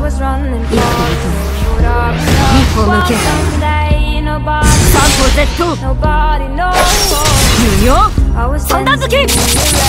歩向け。3歩 Z 無用三段突き。